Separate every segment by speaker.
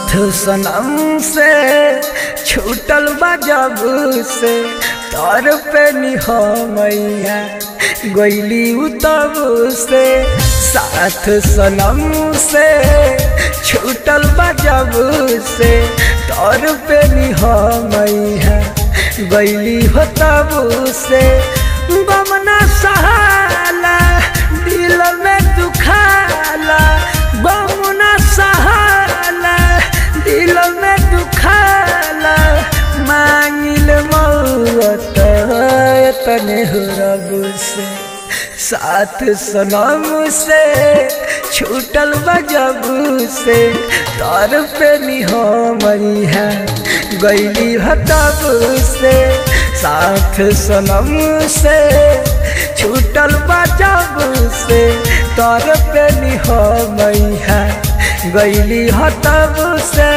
Speaker 1: साथ सनम से छूटल बा जब से तोर पे निहमैया गईली तब से। साथ सनम से छूटल बा जब से तोर पे निहमैया गईली हो तब से। गमना सहाला दिल में दुखाला, गमना सहाला दिल में दुखाला, मांगिल मौत तने हो रब से। साथ सनम से छूटल बजब से तोर पे निहमैया गईली तब से। साथ सनम से छूटल बजब से तोर पे निहमैया गईली तब से।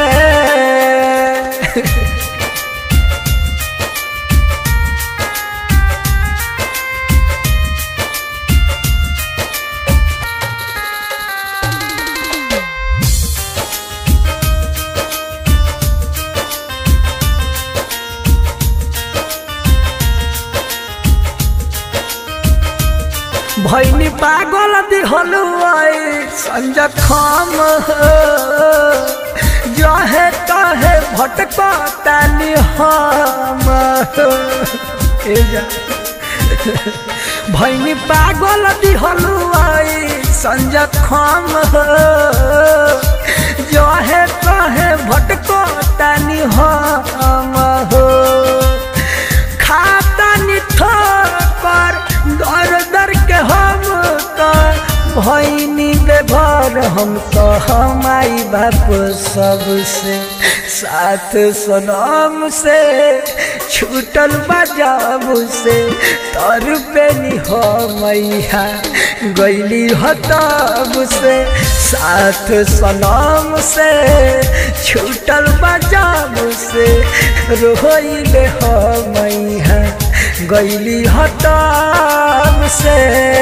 Speaker 1: भैनी पागल दिहलु संजत खाम जहे तहे भटकतानी हम। भैनी पागल दिहलु संजत खाम जहे तहे भटकतानी हम। खातानी ठोकर दर दर के हम तो भैनी बेभर हम तो हमारी बाप सबसे। साथ सनम से छूटल बजब से तोर पे निहमैया गईली तब से। साथ सनम से छूटल बजब से रोइले हमैया गईली तब से।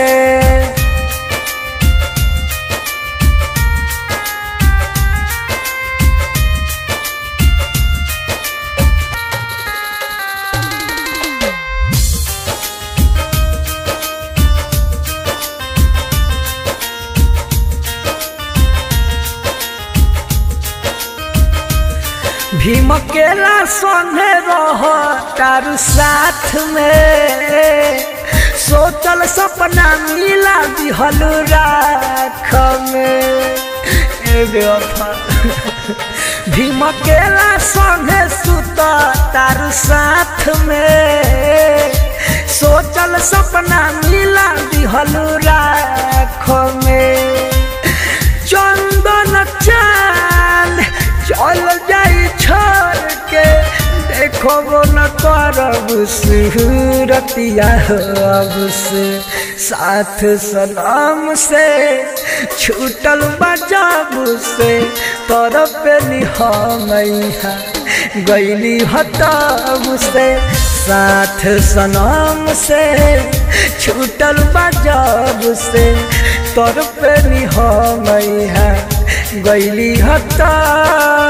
Speaker 1: भीम केला संगे रह तारू साथ में, सोचल सपना मिला दिहलु राख में। भीम केला संगे सुत तारू साथ में, सोचल सपना मिला दिहलु राख में। चंदन चांद चल जाई छोड़ के देखो वो न करब सूरतिया अब से। साथ सनम से छूटल बजब से तोर पे निहमैया गईली तब से। साथ सनम से छूटल बजब से तोर पे निहमैया गईली तब